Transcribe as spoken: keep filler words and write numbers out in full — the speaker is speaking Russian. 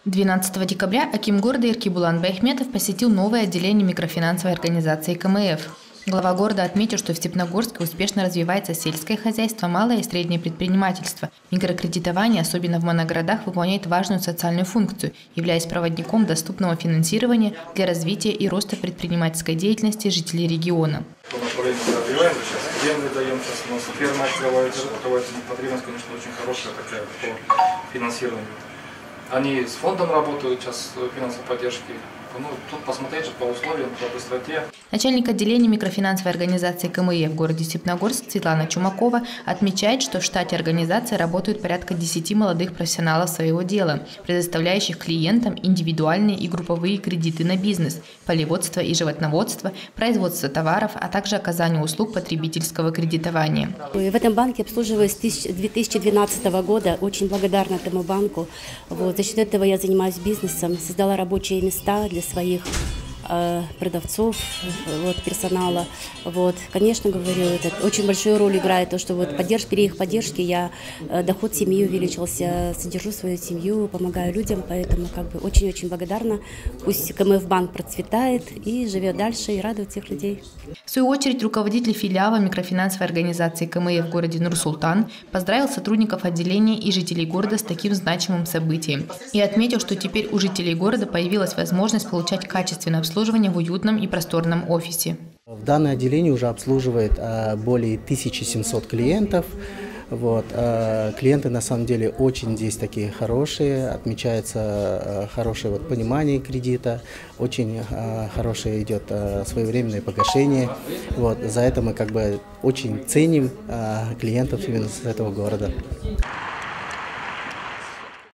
двенадцатого декабря аким города Эркибулан Байхметов посетил новое отделение микрофинансовой организации ка эм эф. Глава города отметил, что в Степногорске успешно развивается сельское хозяйство, малое и среднее предпринимательство. Микрокредитование, особенно в моногородах, выполняет важную социальную функцию, являясь проводником доступного финансирования для развития и роста предпринимательской деятельности жителей региона. Земли даем сейчас, у нас ферма открывается, открывается потребность, конечно, очень хорошая такая по финансированию. Они с фондом работают сейчас финансовой поддержки. Ну, тут посмотреть же по условиям, по быстроте. Начальник отделения микрофинансовой организации ка эм эф в городе Степногорск Светлана Чумакова отмечает, что в штате организации работают порядка десяти молодых профессионалов своего дела, предоставляющих клиентам индивидуальные и групповые кредиты на бизнес, полеводство и животноводство, производство товаров, а также оказание услуг потребительского кредитования. В этом банке обслуживаюсь с две тысячи двенадцатого года. Очень благодарна этому банку. Вот. За счет этого я занимаюсь бизнесом, создала рабочие места для своих э, продавцов, вот, персонала. Вот. Конечно, говорю, это очень большую роль играет то, что вот поддерж, при их поддержке я э, доход семьи увеличился, содержу свою семью, помогаю людям, поэтому как бы очень-очень благодарна. Пусть ка эм эф банк процветает и живет дальше, и радует всех людей. В свою очередь, руководитель филиала микрофинансовой организации ка эм эф в городе Нур-Султан поздравил сотрудников отделения и жителей города с таким значимым событием и отметил, что теперь у жителей города появилась возможность получать качественное обслуживание в уютном и просторном офисе. В данное отделение уже обслуживает а, более тысячи семисот клиентов. Вот. А, клиенты на самом деле очень здесь такие хорошие, отмечается а, хорошее вот, понимание кредита, очень а, хорошее идет а, своевременное погашение. Вот. За это мы как бы очень ценим а, клиентов именно с этого города.